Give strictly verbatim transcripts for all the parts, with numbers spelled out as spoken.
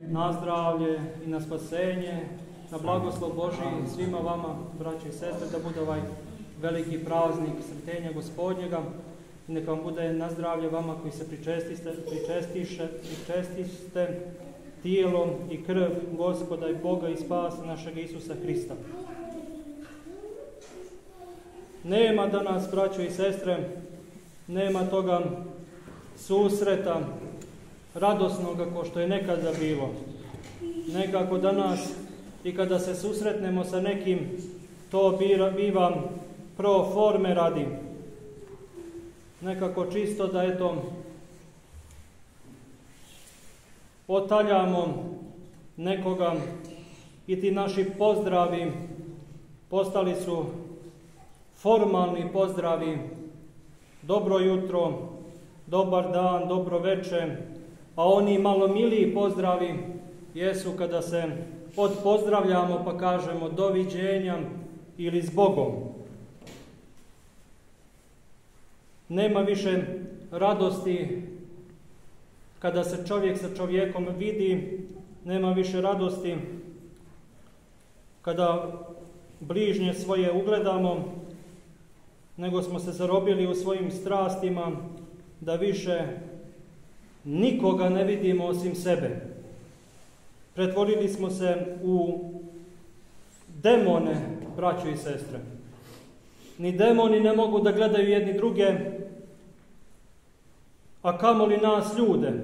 Na zdravlje i na spasenje, na blagoslov Božji svima vama, braći i sestre, da bude ovaj veliki praznik Sretenja Gospodnjega i neka vam bude na zdravlje vama koji se pričestiste, pričestiše, pričestiste tijelom i krv Gospoda i Boga i spasa našeg Isusa Hrista. Nema danas, braćo i sestre, nema toga susreta radosnoga ko što je nekada bilo. Nekako danas i kada se susretnemo sa nekim, to biva pro forme radi. Nekako čisto da eto otaljamo nekoga i ti naši pozdravi postali su formalni pozdravi. Dobro jutro, dobar dan, dobro večer. A oni malo miliji pozdravi jesu kada se odpozdravljamo pa kažemo doviđenja ili s Bogom. Nema više radosti kada se čovjek sa čovjekom vidi, nema više radosti kada bližnje svoje ugledamo, nego smo se zarobili u svojim strastima da više nikoga ne vidimo osim sebe. Pretvorili smo se u demone, braćo i sestre. Ni demoni ne mogu da gledaju jedni druge, a kamoli nas ljude.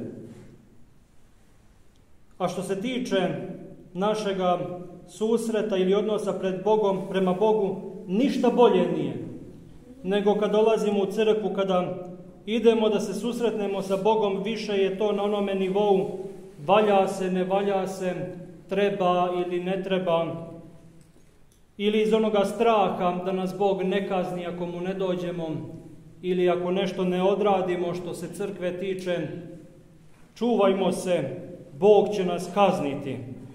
A što se tiče našega susreta ili odnosa pred Bogom, prema Bogu, ništa bolje nije nego kad dolazimo u crkvu, kada idemo da se susretnemo sa Bogom, više je to na onome nivou valja se, ne valja se, treba ili ne treba, ili iz onoga straha da nas Bog ne kazni ako mu ne dođemo, ili ako nešto ne odradimo što se crkve tiče, čuvajmo se, Bog će nas kazniti.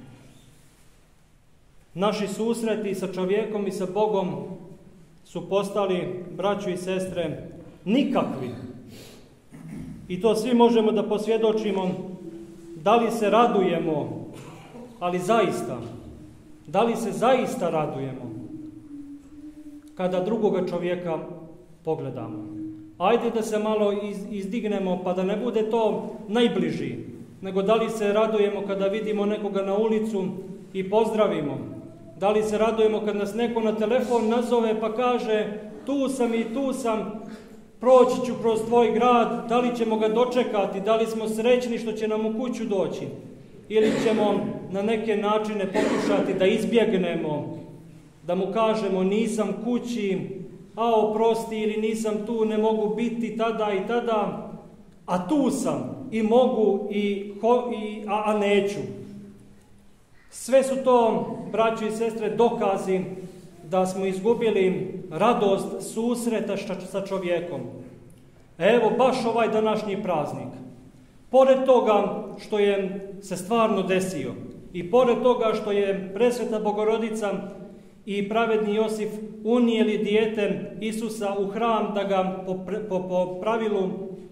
Naši susreti sa čovjekom i sa Bogom su postali, braćo i sestre, nikakvi. I to svi možemo da posvjedočimo, da li se radujemo, ali zaista, da li se zaista radujemo kada drugoga čovjeka pogledamo. Ajde da se malo izdignemo, pa da ne bude to najbliži, nego da li se radujemo kada vidimo nekoga na ulicu i pozdravimo. Da li se radujemo kad nas neko na telefon nazove pa kaže tu sam i tu sam, proći ću kroz tvoj grad, da li ćemo ga dočekati, da li smo srećni što će nam u kuću doći, ili ćemo na neke načine pokušati da izbjegnemo, da mu kažemo nisam kući, a oprosti, ili nisam tu, ne mogu biti tada i tada, a tu sam i mogu, i, ho, i, a, a neću. Sve su to, braćo i sestre, dokazi da smo izgubili radost susreta sa čovjekom. Evo, baš ovaj današnji praznik. Pored toga što je se stvarno desio i pored toga što je presveta Bogorodica i pravedni Josif unijeli dijete Isusa u hram da ga po, po, po pravilu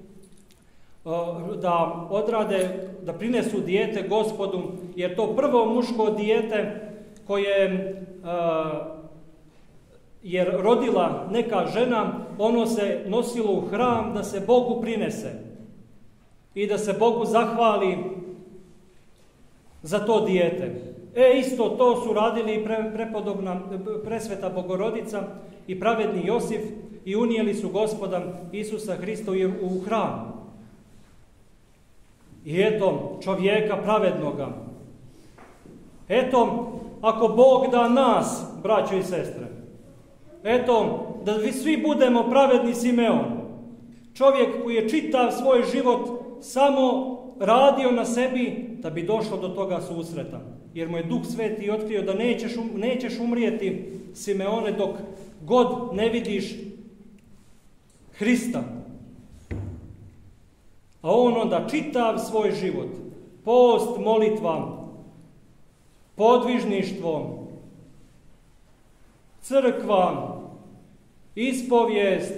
da odrade, da prinesu dijete Gospodu, jer to prvo muško dijete koje jer rodila neka žena, ono se nosilo u hram da se Bogu prinese i da se Bogu zahvali za to dijete. E, isto to su radili i pre, prepodobna presveta Bogorodica i pravedni Josif i unijeli su Gospoda Isusa Hrista u hram. I eto čovjeka pravednoga. Eto, ako Bog da nas, braćo i sestre, eto, da vi svi budemo pravedni Simeon. Čovjek koji je čitav svoj život samo radio na sebi da bi došlo do toga susreta. Jer mu je Duh Sveti otkrio da nećeš, um, nećeš umrijeti, Simeone, dok god ne vidiš Hrista. A on onda čitav svoj život, post, molitva, podvižništvo, crkva, ispovijest,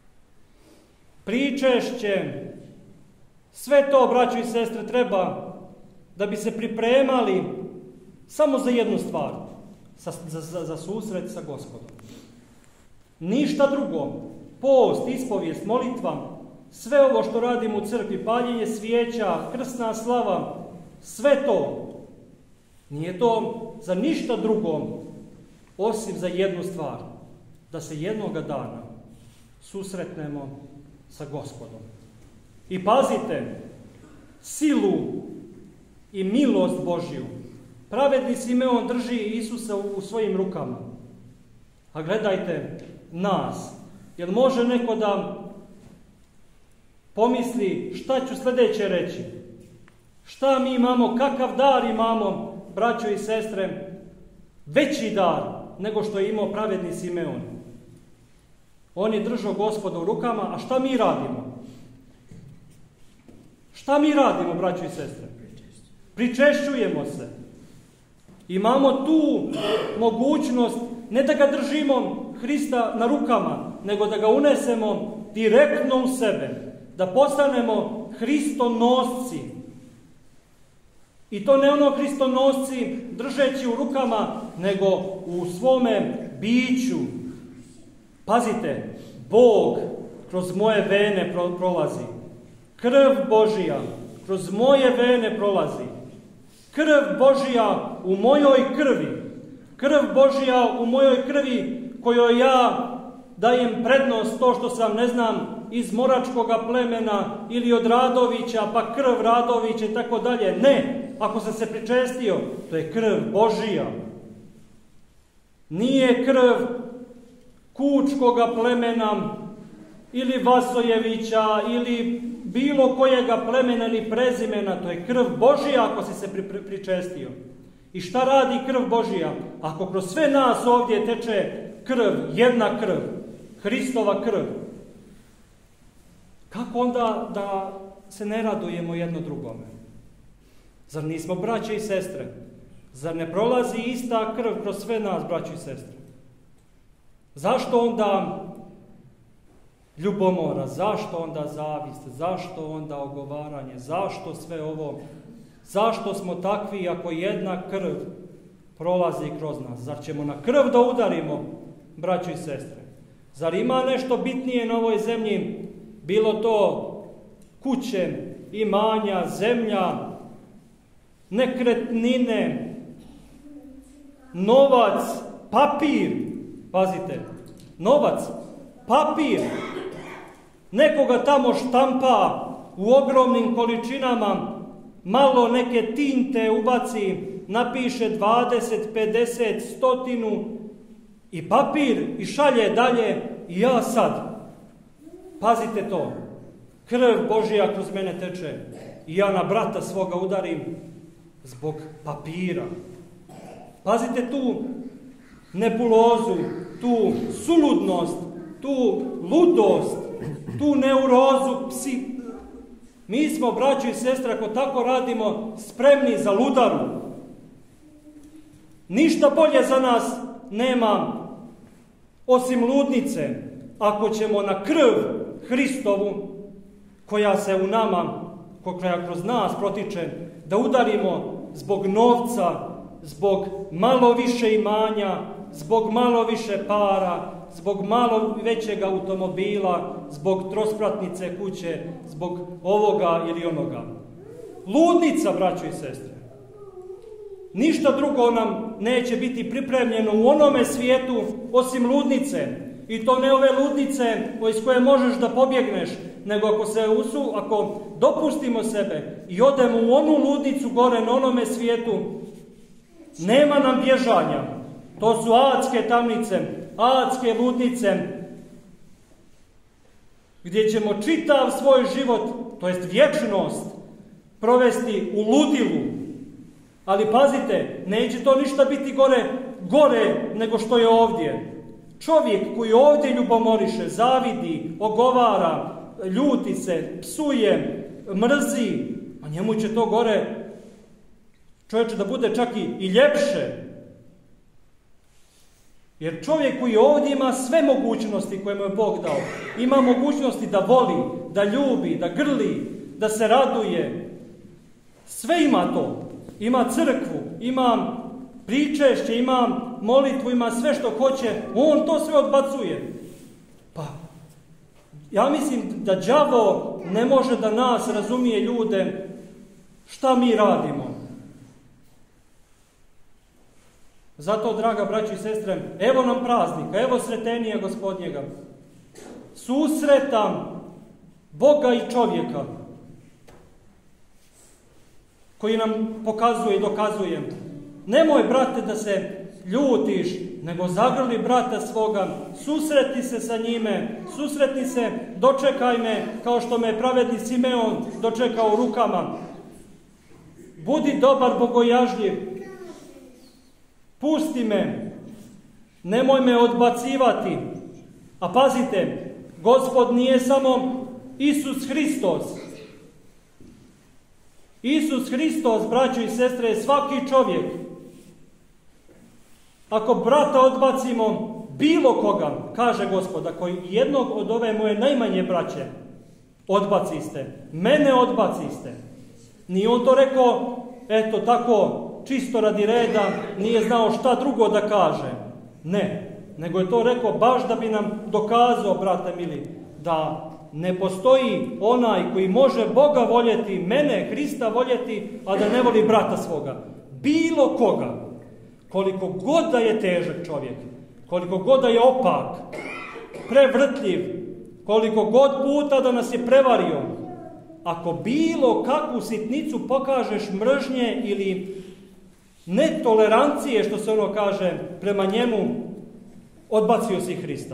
pričešće, sve to, braćo i sestre, treba da bi se pripremali samo za jednu stvar, za, za, za susret sa Gospodom. Ništa drugo. Post, ispovijest, molitva, sve ovo što radimo u crkvi, paljenje svijeća, krsna slava, sve to, nije to za ništa drugo, osim za jednu stvar, da se jednoga dana susretnemo sa Gospodom. I pazite, silu i milost Božju pravedni Simeon drži Isusa u svojim rukama. A gledajte nas, jer može neko da pomisli šta ću sljedeće reći, šta mi imamo, kakav dar imamo, braćo i sestre, veći dar nego što je imao pravedni Simeon. On je držao Gospoda u rukama, a šta mi radimo? Šta mi radimo, braćo i sestre? Pričešćujemo se. Imamo tu mogućnost ne da ga držimo Hrista na rukama, nego da ga unesemo direktno u sebe, da postanemo Hristonosci. I to ne ono Hristonosci držeći u rukama, nego u svome biću. Pazite, Bog kroz moje vene prolazi. Krv Božija kroz moje vene prolazi. Krv Božija u mojoj krvi. Krv Božija u mojoj krvi kojoj ja dajem prednost to što sam, ne znam, iz Moračkoga plemena ili od Radovića, pa krv Radovića i tako dalje. Ne, ako sam se pričestio, to je krv Božija. Nije krv Kučkoga plemena ili Vasojevića ili bilo kojega plemena ili prezimena, to je krv Božija ako si se pri, pri, pričestio. I šta radi krv Božija? Ako kroz sve nas ovdje teče krv, jedna krv, Hristova krv, kako onda da se ne radujemo jedno drugome? Zar nismo braće i sestre? Zar ne prolazi ista krv kroz sve nas, braće i sestre? Zašto onda ljubomora? Zašto onda zavist? Zašto onda ogovaranje? Zašto sve ovo? Zašto smo takvi ako jedna krv prolazi kroz nas? Zar ćemo na krv da udarimo, braćo i sestre? Zar ima nešto bitnije na ovoj zemlji? Bilo to kuće, imanja, zemlja, nekretnine, novac, papir. Pazite, novac, papir. Nekoga tamo štampa u ogromnim količinama, malo neke tinte ubaci, napiše dvadeset, pedeset, stotinu i papir i šalje dalje i ja sad. Pazite to, krv Božija kroz mene teče i ja na brata svoga udarim zbog papira. Pazite tu nebulozu, tu suludnost, tu ludost, tu neurozu, psi. Mi smo, braćo i sestre, ako tako radimo, spremni za ludaru. Ništa bolje za nas nema osim ludnice, ako ćemo na krv Hristovu, koja se u nama, koja kroz nas protiče, da udarimo zbog novca, zbog malo više imanja, zbog malo više para, zbog malo većeg automobila, zbog trospratnice kuće, zbog ovoga ili onoga. Ludnica, braćo i sestre. Ništa drugo nam neće biti pripremljeno u onome svijetu osim ludnice. I to ne ove ludnice iz koje možeš da pobjegneš, nego ako se usu, ako dopustimo sebe i odemo u onu ludnicu gore na onome svijetu, nema nam bježanja. To su adske tamnice, adske ludnice, gdje ćemo čitav svoj život, to jest vječnost, provesti u ludilu. Ali pazite, neće to ništa biti gore, gore nego što je ovdje. Čovjek koji ovdje ljubomoriše, zavidi, ogovara, ljuti se, psuje, mrzi, a njemu će to gore, čovječe, da bude čak i, i ljepše. Jer čovjek koji ovdje ima sve mogućnosti koje mu je Bog dao, ima mogućnosti da voli, da ljubi, da grli, da se raduje. Sve ima to. Ima crkvu, ima pričešće, ima molitvu, ima sve što hoće. On to sve odbacuje. Pa, ja mislim da đavo ne može da nas razumije ljude šta mi radimo. Zato, draga braćo i sestre, evo nam praznika, evo sretenija Gospodnjega. Susretam Boga i čovjeka koji nam pokazuje i dokazuje. Nemoj, brate, da se ljutiš, nego zagrli brata svoga, susreti se sa njime, susretni se, dočekaj me, kao što me pravedni Simeon dočekao rukama. Budi dobar, bogojažljiv, pusti me, nemoj me odbacivati. A pazite, Gospod nije samo Isus Hristos. Isus Hristos, braćo i sestre, je svaki čovjek. Ako brata odbacimo, bilo koga, kaže Gospod, ako jednog od ove moje najmanje braće odbaciste, mene odbaciste. Nije on to rekao, eto tako, čisto radi reda, nije znao šta drugo da kaže. Ne, nego je to rekao baš da bi nam dokazao, brate mili, da ne postoji onaj koji može Boga voljeti, mene, Hrista voljeti, a da ne voli brata svoga. Bilo koga. Koliko god da je težak čovjek, koliko god da je opak, prevrtljiv, koliko god puta da nas je prevario, ako bilo kakvu sitnicu pokažeš mržnje ili netolerancije, što se ono kaže, prema njemu, odbacio si Hrista.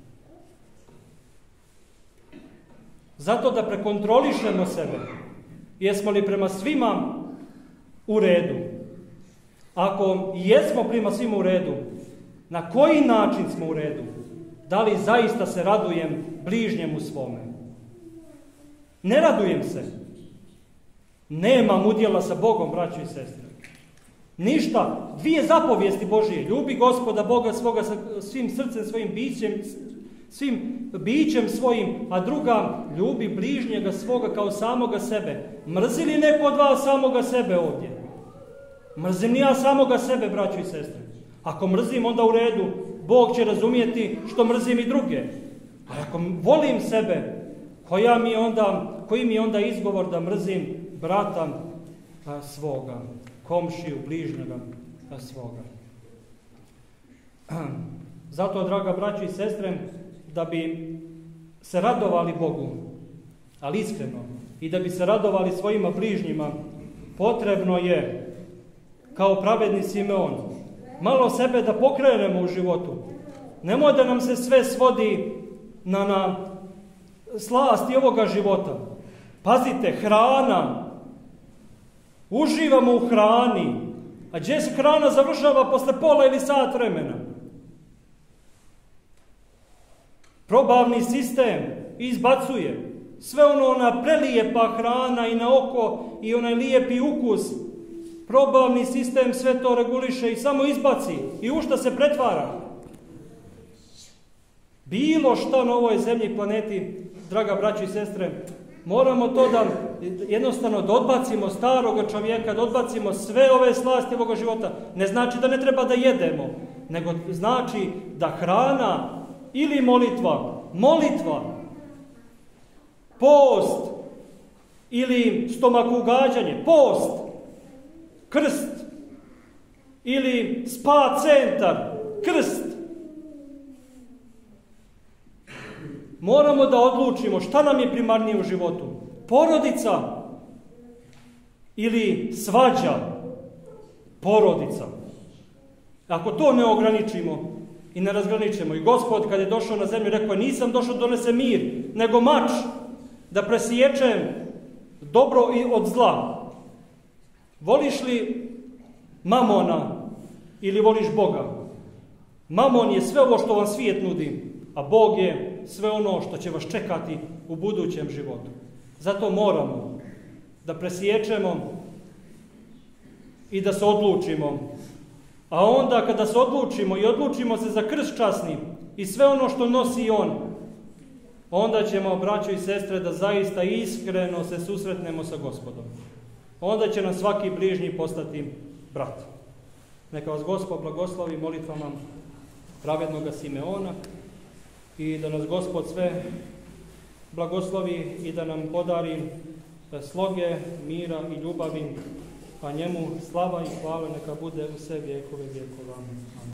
Zato da prekontrolišemo sebe, jesmo li prema svima u redu. Ako jesmo prema svima u redu, na koji način smo u redu? Da li zaista se radujem bližnjemu svome? Ne radujem se. Nemam udjela sa Bogom, braćo i sestre. Ništa. Dvije zapovijesti Božije. Ljubi Gospoda Boga svoga sa svim srcem, svojim bićem, svim bićem svojim, a druga, ljubi bližnjega svoga kao samoga sebe. Mrzi li neko od vas samoga sebe ovdje? Mrzim ja samoga sebe, braćo i sestre. Ako mrzim, onda u redu. Bog će razumijeti što mrzim i druge. A ako volim sebe, koja mi onda, koji mi je onda izgovor da mrzim brata svoga, komšiju, bližnjega svoga. Zato, draga braćo i sestre, da bi se radovali Bogu, ali iskreno, i da bi se radovali svojima bližnjima, potrebno je, kao pravedni Simeon, malo sebe da pokrenemo u životu. Nemoj da nam se sve svodi na, na slasti ovoga života. Pazite, hrana. Uživamo u hrani. A gdje se hrana završava posle pola ili sat vremena? Probavni sistem izbacuje. Sve ono, ona prelijepa hrana i na oko i onaj lijepi ukus. Probavni sistem sve to reguliše i samo izbaci. I u šta se pretvara? Bilo šta na ovoj zemlji i planeti, draga braćo i sestre, moramo to da jednostavno da odbacimo staroga čovjeka, da odbacimo sve ove slasti ovoga života. Ne znači da ne treba da jedemo, nego znači da hrana ili molitva, molitva, post ili stomakugađanje, post, krst ili spa centar, krst. Moramo da odlučimo šta nam je primarnije u životu. Porodica ili svađa? Porodica. Ako to ne ograničimo i ne razgraničimo. I Gospod kad je došao na zemlju rekao je nisam došao da donese mir, nego mač, da presiječem dobro i od zla. Voliš li mamona ili voliš Boga? Mamon je sve ovo što vam svijet nudi, a Bog je sve ono što će vas čekati u budućem životu. Zato moramo da presiječemo i da se odlučimo. A onda kada se odlučimo i odlučimo se za krst časni i sve ono što nosi on, onda ćemo, braćo i sestre, da zaista iskreno se susretnemo sa Gospodom. onda će nam svaki bližnji postati brat. Neka vas Gospod blagoslovi molitvama pravednoga Simeona i da nas Gospod sve blagoslovi i da nam podari sloge, mira i ljubavi, a njemu slava i hvala neka bude u sve vjekove vjekova.